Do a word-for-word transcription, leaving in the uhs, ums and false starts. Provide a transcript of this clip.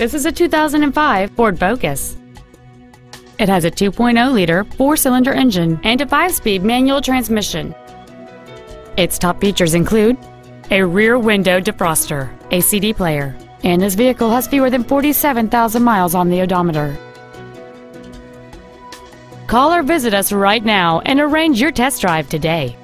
This is a two thousand five Ford Focus. It has a two point oh liter four-cylinder engine and a five-speed manual transmission. Its top features include a rear window defroster, a C D player, and this vehicle has fewer than forty-seven thousand miles on the odometer. Call or visit us right now and arrange your test drive today.